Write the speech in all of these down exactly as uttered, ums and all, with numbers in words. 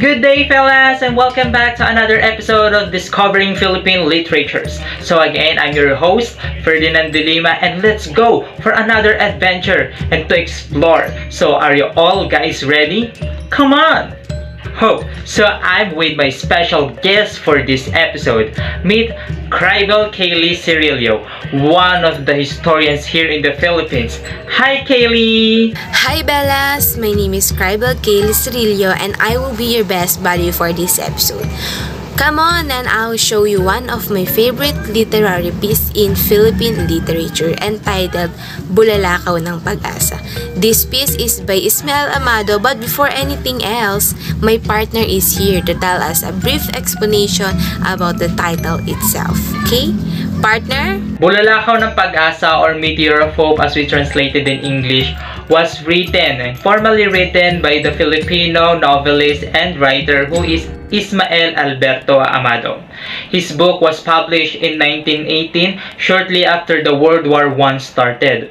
Good day, fellas, and welcome back to another episode of Discovering Philippine Literatures. So again, I'm your host, Ferdinand De Lima, and let's go for another adventure and to explore. So are you all guys ready? Come on! Oh, so I'm with my special guest for this episode. Meet Cribel Kaylee Cirillo, one of the historians here in the Philippines. Hi, Kaylee! Hi, Bellas! My name is Cribel Kaylee Cirillo, and I will be your best buddy for this episode. Come on, and I'll show you one of my favorite literary piece in Philippine literature entitled Bulalakaw ng Pag-asa. This piece is by Ismael Amado, but before anything else, my partner is here to tell us a brief explanation about the title itself. Okay? Partner? Bulalakaw ng Pag-asa, or Meteor of Hope as we translated in English, was written and formally written by the Filipino novelist and writer who is Ismael Alberto Amado. His book was published in nineteen eighteen, shortly after the World War One started.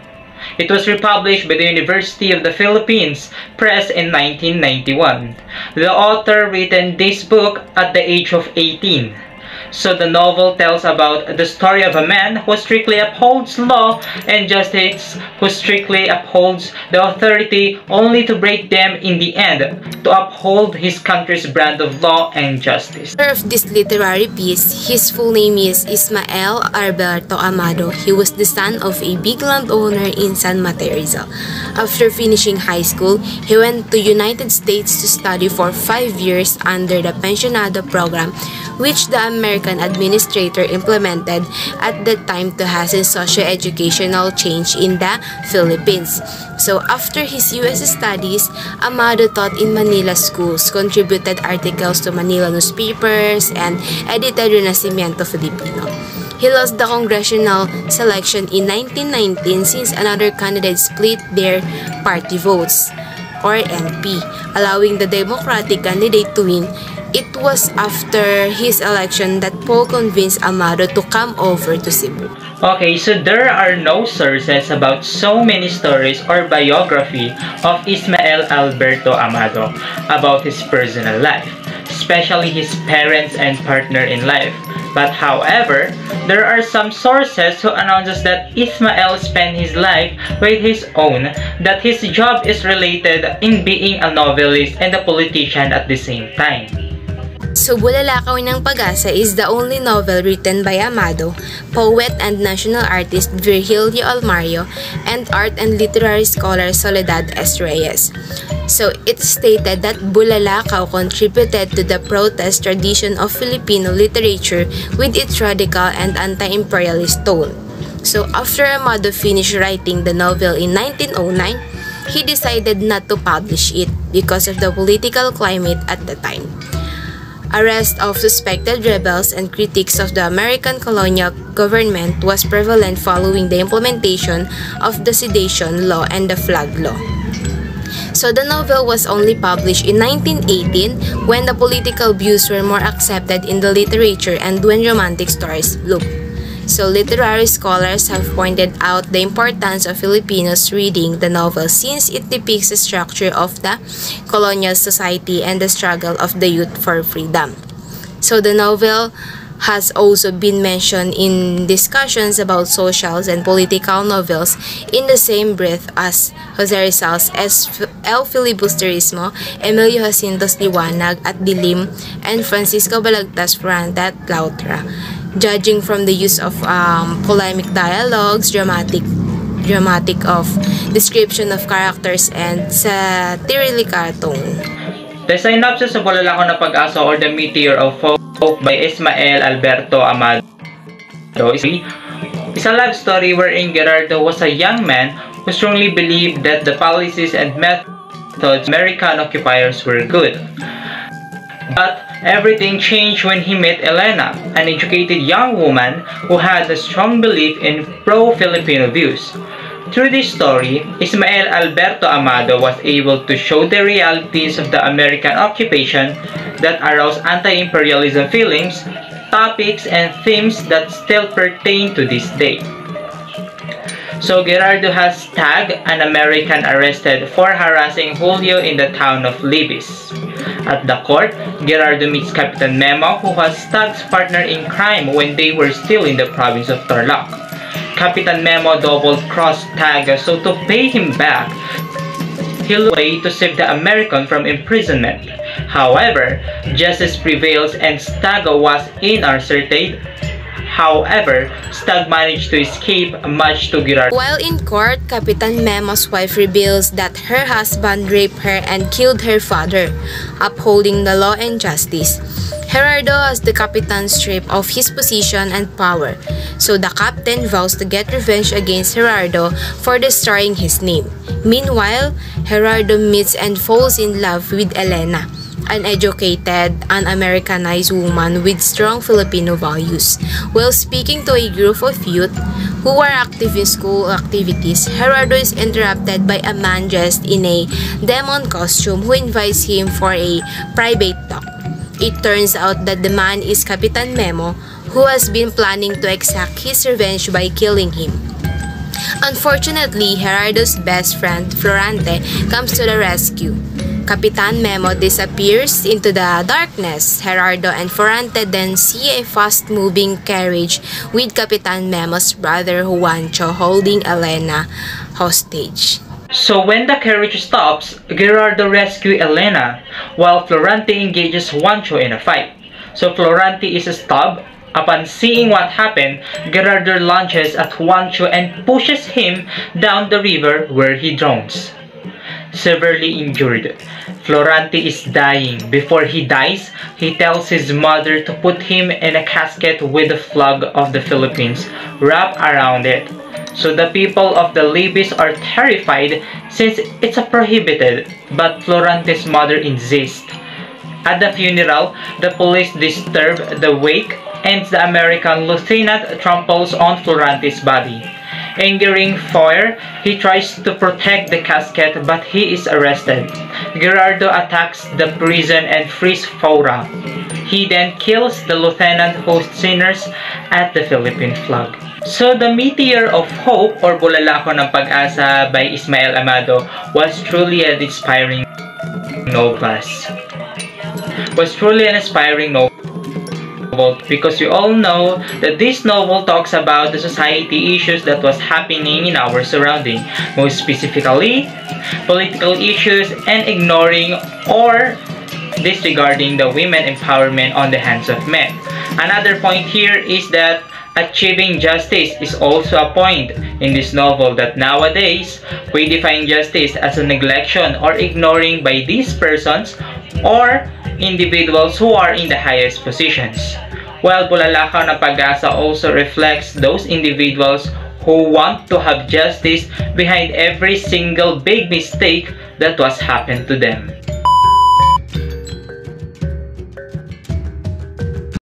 It was republished by the University of the Philippines Press in nineteen ninety-one. The author written this book at the age of eighteen. So the novel tells about the story of a man who strictly upholds law and justice, who strictly upholds the authority only to break them in the end, to uphold his country's brand of law and justice. The author of this literary piece, his full name is Ismael Alberto Amado. He was the son of a big landowner in San Mateo, Rizal. After finishing high school, he went to United States to study for five years under the Pensionado program, which the American administrator implemented at that time to hasten socio-educational change in the Philippines. So after his U S studies, Amado taught in Manila schools, contributed articles to Manila newspapers, and edited Renacimiento Filipino. He lost the congressional selection in nineteen nineteen since another candidate split their party votes, or N P, allowing the Democratic candidate to win. It was after his election that Paul convinced Amado to come over to Cebu. Okay, so there are no sources about so many stories or biography of Ismael Alberto Amado about his personal life, especially his parents and partner in life. But however, there are some sources who announces that Ismael spent his life with his own, that his job is related in being a novelist and a politician at the same time. So, Bulalakaw ng Pag-asa is the only novel written by Amado, poet and national artist Virgilio Almario, and art and literary scholar Soledad S. Reyes. So, it's stated that Bulalakaw contributed to the protest tradition of Filipino literature with its radical and anti-imperialist tone. So, after Amado finished writing the novel in nineteen oh nine, he decided not to publish it because of the political climate at the time. Arrest of suspected rebels and critics of the American colonial government was prevalent following the implementation of the Sedition Law and the Flag Law. So the novel was only published in nineteen eighteen when the political views were more accepted in the literature and when romantic stories bloomed. So literary scholars have pointed out the importance of Filipinos reading the novel since it depicts the structure of the colonial society and the struggle of the youth for freedom. So the novel has also been mentioned in discussions about social and political novels in the same breath as Jose Rizal's El Filibusterismo, Emilio Jacinto's Liwanag at Dilim, and Francisco Balagtas' Franta at Clautra. Judging from the use of um, polemic dialogues, dramatic dramatic of description of characters, and satirical tone. The synopsis of Bulalakaw ng Pag-asa, or The Meteor of Hope by Ismael Alberto Amado is a love story wherein Gerardo was a young man who strongly believed that the policies and methods of American occupiers were good. But everything changed when he met Elena, an educated young woman who had a strong belief in pro-Filipino views. Through this story, Ismael Alberto Amado was able to show the realities of the American occupation that aroused anti-imperialism feelings, topics, and themes that still pertain to this day. So Gerardo has tagged an American arrested for harassing Julio in the town of Libis. At the court, Gerardo meets Capitan Memo, who was Stag's partner in crime when they were still in the province of Tarlac. Capitan Memo double-crossed Stag, so to pay him back, he'll way to save the American from imprisonment. However, justice prevails and Stag was incarcerated. However, Stag managed to escape, much to Gerardo. While in court, Capitan Memo's wife reveals that her husband raped her and killed her father, upholding the law and justice. Gerardo has the Capitan stripped of his position and power, so the captain vows to get revenge against Gerardo for destroying his name. Meanwhile, Gerardo meets and falls in love with Elena, an educated, un-Americanized woman with strong Filipino values. While speaking to a group of youth who are active in school activities, Gerardo is interrupted by a man dressed in a demon costume who invites him for a private talk. It turns out that the man is Capitan Memo, who has been planning to exact his revenge by killing him. Unfortunately, Gerardo's best friend, Florante, comes to the rescue. Capitan Memo disappears into the darkness. Gerardo and Florante then see a fast-moving carriage with Capitan Memo's brother Juancho holding Elena hostage. So when the carriage stops, Gerardo rescues Elena, while Florante engages Juancho in a fight. So Florante is stabbed. Upon seeing what happened, Gerardo lunges at Juancho and pushes him down the river where he drowns. Severely injured, Florante is dying. Before he dies, he tells his mother to put him in a casket with the flag of the Philippines wrapped around it. So the people of the Libis are terrified since it's a prohibited, but Florante's mother insists. At the funeral, the police disturb the wake and the American lieutenant tramples on Florante's body. Angering Foyer, he tries to protect the casket but he is arrested. Gerardo attacks the prison and frees Fora. He then kills the lieutenant who sinners at the Philippine flag. So the Meteor of Hope or Bulalakaw ng Pag-asa by Ismael Amado was truly an inspiring novel. Was truly an inspiring novel because we all know that this novel talks about the society issues that was happening in our surrounding, most specifically political issues and ignoring or disregarding the women empowerment on the hands of men. Another point here is that achieving justice is also a point in this novel, that nowadays we define justice as a neglection or ignoring by these persons or individuals who are in the highest positions. While Bulalakaw ng Pag-asa also reflects those individuals who want to have justice behind every single big mistake that was happened to them.